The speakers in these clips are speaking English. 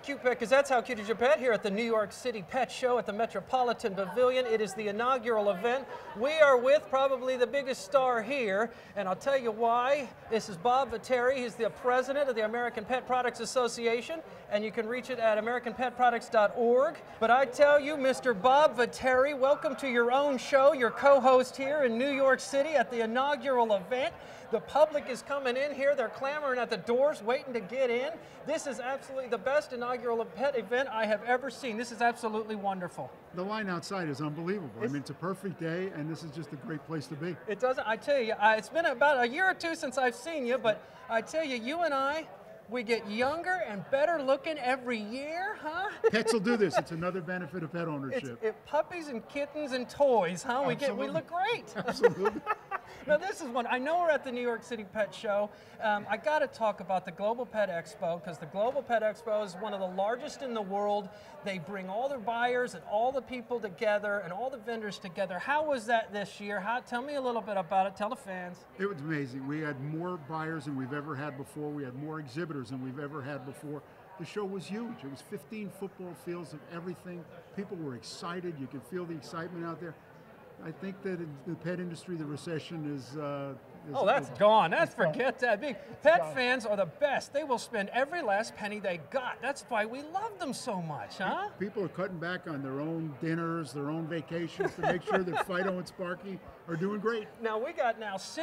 Cute Pet Gazette's How Cute Is Your Pet here at the New York City Pet Show at the Metropolitan Pavilion. It is the inaugural event. We are with probably the biggest star here, and I'll tell you why. This is Bob Vetere. He's the president of the American Pet Products Association, and you can reach it at AmericanPetProducts.org. But I tell you, Mr. Bob Vetere, welcome to your own show, your co-host here in New York City at the inaugural event. The public is coming in here. They're clamoring at the doors, waiting to get in. This is absolutely the best inaugural pet event I have ever seen. This is absolutely wonderful. The line outside is unbelievable. I mean, it's a perfect day, and this is just a great place to be. It doesn't, I tell you, it's been about a year or two since I've seen you, but I tell you, you and I, we get younger and better looking every year, huh? Pets will do this. It's another benefit of pet ownership. It's puppies and kittens and toys, huh? We look great. Absolutely. Now this is one, I know we're at the New York City Pet Show. I got to talk about the Global Pet Expo, because the Global Pet Expo is one of the largest in the world. They bring all their buyers and all the people together and all the vendors together. How was that this year? Tell me a little bit about it. Tell the fans. It was amazing. We had more buyers than we've ever had before. We had more exhibitors than we've ever had before. The show was huge. It was 15 football fields of everything. People were excited. You could feel the excitement out there. I think that in the pet industry, the recession is oh, that's gone. Forget that. Pet fans are the best. They will spend every last penny they got. That's why we love them so much, huh? People are cutting back on their own dinners, their own vacations to make sure that Fido and Sparky are doing great. Now, we got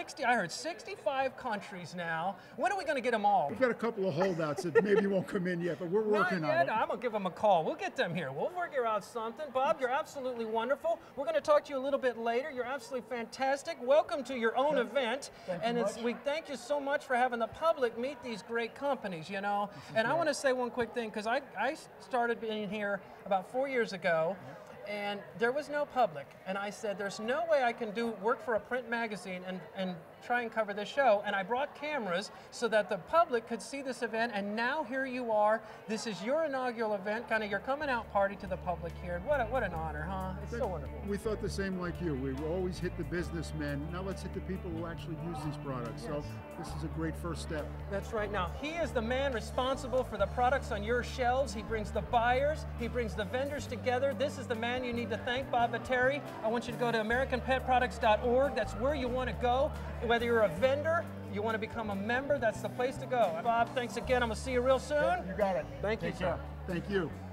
65 countries now. When are we going to get them all? We've got a couple of holdouts that maybe won't come in yet, but we're working on it. I'm going to give them a call. We'll get them here. We'll figure out something. Bob, you're absolutely wonderful. We're going to talk to you a little bit later. You're absolutely fantastic. Welcome to your own event. We thank you so much for having the public meet these great companies, you know. And I want to say one quick thing, because I started being here about 4 years ago, and there was no public. And I said, there's no way I can work for a print magazine and try and cover this show. And I brought cameras so that the public could see this event. And now here you are. This is your inaugural event, kind of your coming out party to the public here. And what an honor, huh? It's so wonderful. We thought the same like you. We always hit the businessmen. Now let's hit the people who actually use these products. Yes. So this is a great first step. That's right. Now, he is the man responsible for the products on your shelves. He brings the buyers. He brings the vendors together. This is the man you need to thank, Bob Vetere. I want you to go to AmericanPetProducts.org. That's where you want to go. Whether you're a vendor, you want to become a member, that's the place to go. Bob, thanks again. I'm going to see you real soon. You got it. Thank you, sir. Thank you.